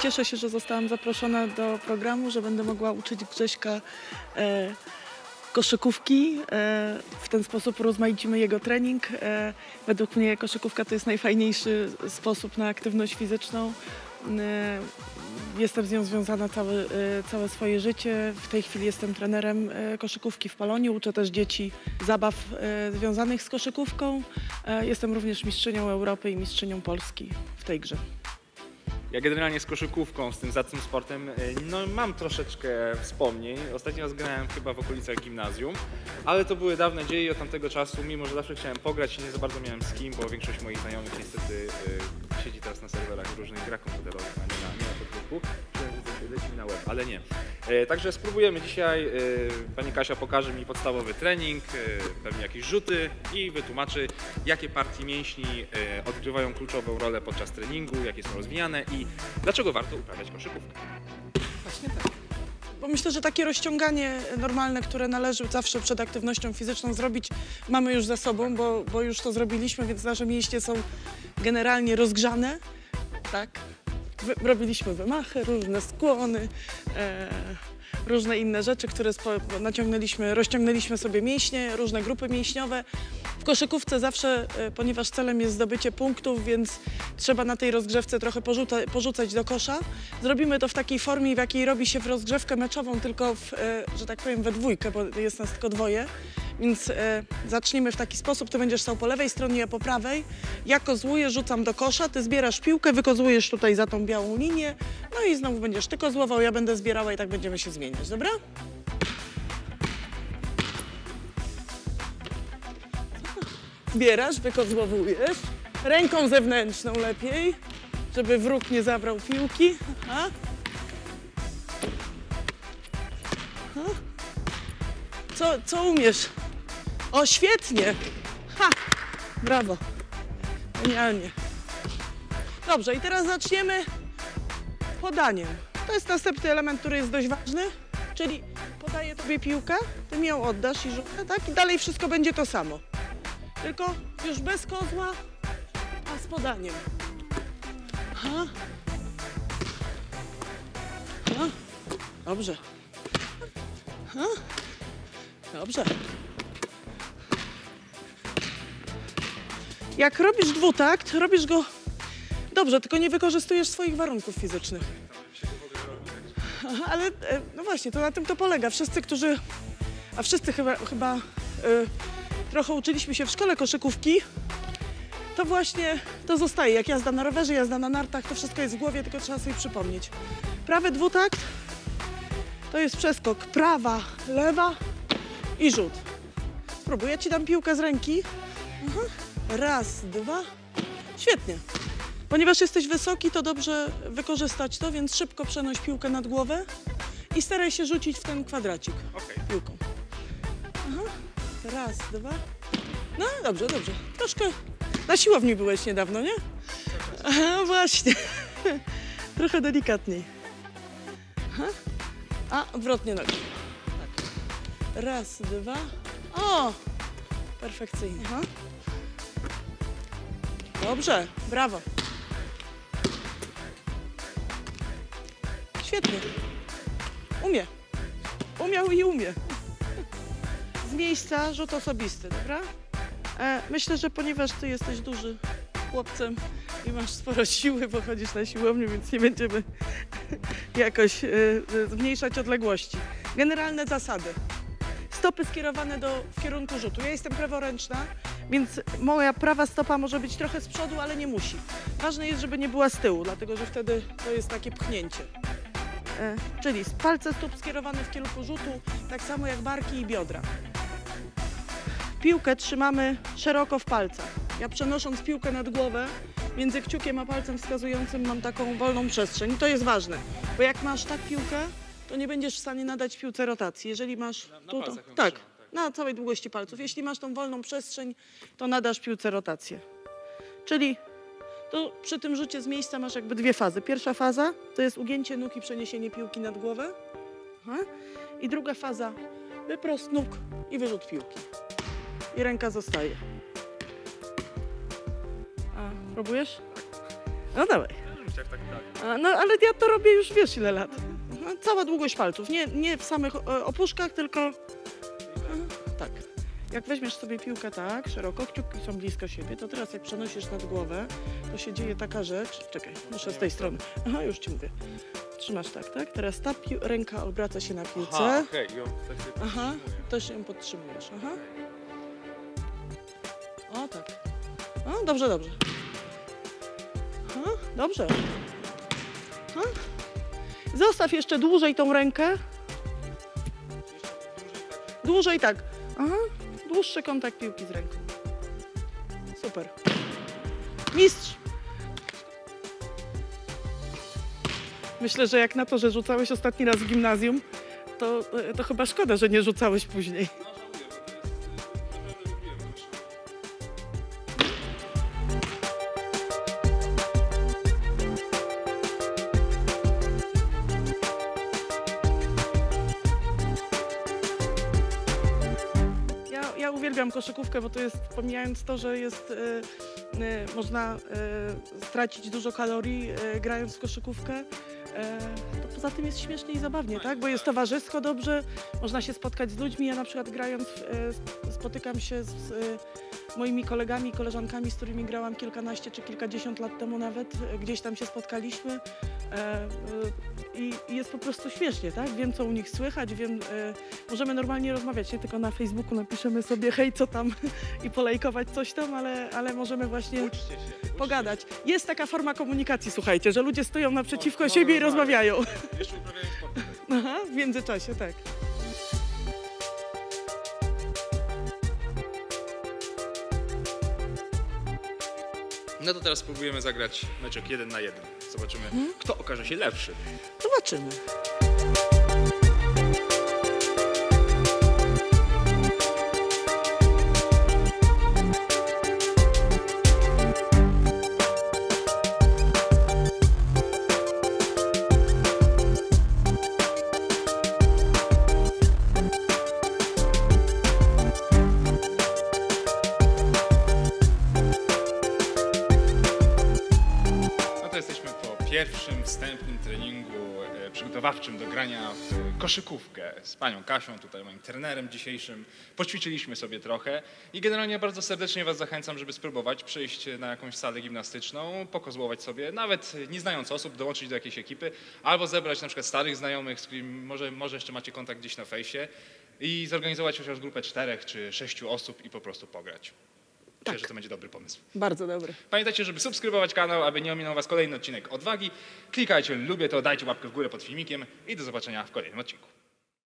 Cieszę się, że zostałam zaproszona do programu, że będę mogła uczyć Grześka koszykówki. W ten sposób urozmaicimy jego trening. Według mnie koszykówka to jest najfajniejszy sposób na aktywność fizyczną. Jestem z nią związana całe swoje życie. W tej chwili jestem trenerem koszykówki w Polonii. Uczę też dzieci zabaw związanych z koszykówką. Jestem również mistrzynią Europy i mistrzynią Polski w tej grze. Ja generalnie z koszykówką, z tym zacnym sportem, no mam troszeczkę wspomnień. Ostatnio raz grałem chyba w okolicach gimnazjum, ale to były dawne dzieje od tamtego czasu, mimo że zawsze chciałem pograć i nie za bardzo miałem z kim, bo większość moich znajomych niestety siedzi teraz na serwerach różnych grach komputerowych, a nie na Facebooku. Leci mi na web, ale nie. Także spróbujemy dzisiaj. Pani Kasia pokaże mi podstawowy trening, pewnie jakieś rzuty i wytłumaczy, jakie partie mięśni odgrywają kluczową rolę podczas treningu, jakie są rozwijane i dlaczego warto uprawiać koszykówkę. Właśnie tak. Bo myślę, że takie rozciąganie normalne, które należy zawsze przed aktywnością fizyczną zrobić, mamy już za sobą, bo już to zrobiliśmy, więc nasze mięśnie są generalnie rozgrzane. Tak. Robiliśmy wymachy, różne skłony, różne inne rzeczy, które rozciągnęliśmy sobie mięśnie, różne grupy mięśniowe. W koszykówce zawsze, ponieważ celem jest zdobycie punktów, więc trzeba na tej rozgrzewce trochę porzucać do kosza. Zrobimy to w takiej formie, w jakiej robi się w rozgrzewkę meczową, tylko że tak powiem we dwójkę, bo jest nas tylko dwoje. Więc zaczniemy w taki sposób, ty będziesz stał po lewej stronie, ja po prawej. Ja kozłuję, rzucam do kosza, ty zbierasz piłkę, wykozłujesz tutaj za tą białą linię, no i znowu będziesz ty kozłował, ja będę zbierała i tak będziemy się zmieniać, dobra? Zbierasz, wykozłowujesz, ręką zewnętrzną lepiej, żeby wróg nie zabrał piłki. Aha. Aha. Co umiesz? O, świetnie! Ha! Brawo! Genialnie. Dobrze, i teraz zaczniemy podaniem. To jest następny element, który jest dość ważny, czyli podaję tobie piłkę, ty mi ją oddasz i rzucę, tak? I dalej wszystko będzie to samo. Tylko już bez kozła, a z podaniem. Ha! Ha! Dobrze. Ha! Dobrze. Jak robisz dwutakt, robisz go dobrze, tylko nie wykorzystujesz swoich warunków fizycznych. Aha, ale no właśnie, to na tym to polega. Wszyscy chyba trochę uczyliśmy się w szkole koszykówki, to właśnie to zostaje. Jak jazda na rowerze, jazda na nartach, to wszystko jest w głowie, tylko trzeba sobie przypomnieć. Prawy dwutakt to jest przeskok prawa, lewa i rzut. Spróbuj, ja ci dam piłkę z ręki. Aha. Raz, dwa. Świetnie. Ponieważ jesteś wysoki, to dobrze wykorzystać to, więc szybko przenoś piłkę nad głowę i staraj się rzucić w ten kwadracik piłką. Aha. Raz, dwa. No dobrze, dobrze. Troszkę na siłowni byłeś niedawno, nie? Aha, właśnie. Trochę delikatniej. Aha. A, odwrotnie nogi. Tak. Raz, dwa. O! Perfekcyjnie. Aha. Dobrze, brawo. Świetnie. Umie. Umiał i umie. Z miejsca rzut osobisty, dobra? Myślę, że ponieważ ty jesteś duży chłopcem i masz sporo siły, bo chodzisz na siłownię, więc nie będziemy jakoś zmniejszać odległości. Generalne zasady. Stopy skierowane w kierunku rzutu. Ja jestem praworęczna, więc moja prawa stopa może być trochę z przodu, ale nie musi. Ważne jest, żeby nie była z tyłu, dlatego że wtedy to jest takie pchnięcie. Czyli palce stóp skierowane w kierunku rzutu, tak samo jak barki i biodra. Piłkę trzymamy szeroko w palcach. Ja przenosząc piłkę nad głowę, między kciukiem a palcem wskazującym mam taką wolną przestrzeń. I to jest ważne, bo jak masz tak piłkę, to nie będziesz w stanie nadać piłce rotacji. Jeżeli masz tu, to, tak, na całej długości palców. Jeśli masz tą wolną przestrzeń, to nadasz piłce rotację. Czyli to przy tym rzucie z miejsca masz jakby dwie fazy. Pierwsza faza to jest ugięcie nóg i przeniesienie piłki nad głowę. Aha. I druga faza, wyprost nóg i wyrzut piłki. I ręka zostaje. A próbujesz? No dawaj. jak tak dalej. No ale ja to robię już wiesz ile lat. Cała długość palców, nie w samych opuszkach, tylko tak. Jak weźmiesz sobie piłkę tak, szeroko, kciuki są blisko siebie, to teraz jak przenosisz nad głowę, to się dzieje taka rzecz. Czekaj, muszę z tej strony. Aha, już ci mówię. Trzymasz tak. Teraz ta ręka obraca się na piłce. Aha, okej, i on tak się Aha, podtrzymuje. też ją podtrzymujesz. Aha. O tak. O, dobrze. Aha, dobrze. Aha. Zostaw jeszcze dłużej tą rękę. Dłużej tak. Aha. Dłuższy kontakt piłki z ręką. Super. Mistrz. Myślę, że jak na to, że rzucałeś ostatni raz w gimnazjum, to chyba szkoda, że nie rzucałeś później. No żałuję, bo to jest... naprawdę lubiłem koszykówkę. Ja uwielbiam koszykówkę, bo to jest, pomijając to, że jest, można stracić dużo kalorii grając w koszykówkę, to poza tym jest śmiesznie i zabawnie, tak? Bo jest towarzysko dobrze, można się spotkać z ludźmi. Ja na przykład grając, spotykam się z moimi kolegami i koleżankami, z którymi grałam kilkanaście czy kilkadziesiąt lat temu nawet, gdzieś tam się spotkaliśmy i jest po prostu śmiesznie, tak? Wiem, co u nich słychać, możemy normalnie rozmawiać, nie tylko na Facebooku napiszemy sobie hej, co tam i polajkować coś tam, ale możemy właśnie Uczcie się. pogadać. Jest taka forma komunikacji, słuchajcie, że ludzie stoją naprzeciwko Mogą siebie i rozmawiać. rozmawiają. Jeszcze uprawiają sport. Aha, w międzyczasie, tak. No to teraz spróbujemy zagrać meczek 1 na 1. Zobaczymy, kto okaże się lepszy. Zobaczymy. No to jesteśmy po pierwszym wstępnym treningu przygotowawczym do grania w koszykówkę z panią Kasią, tutaj moim trenerem dzisiejszym. Poćwiczyliśmy sobie trochę i generalnie bardzo serdecznie was zachęcam, żeby spróbować przyjść na jakąś salę gimnastyczną, pokozłować sobie, nawet nie znając osób, dołączyć do jakiejś ekipy, albo zebrać na przykład starych znajomych, z którymi może jeszcze macie kontakt gdzieś na fejsie i zorganizować chociaż grupę 4 czy 6 osób i po prostu pograć. Myślę, że to będzie dobry pomysł. Bardzo dobry. Pamiętajcie, żeby subskrybować kanał, aby nie ominął was kolejny odcinek Odwagi. Klikajcie lubię to, dajcie łapkę w górę pod filmikiem i do zobaczenia w kolejnym odcinku.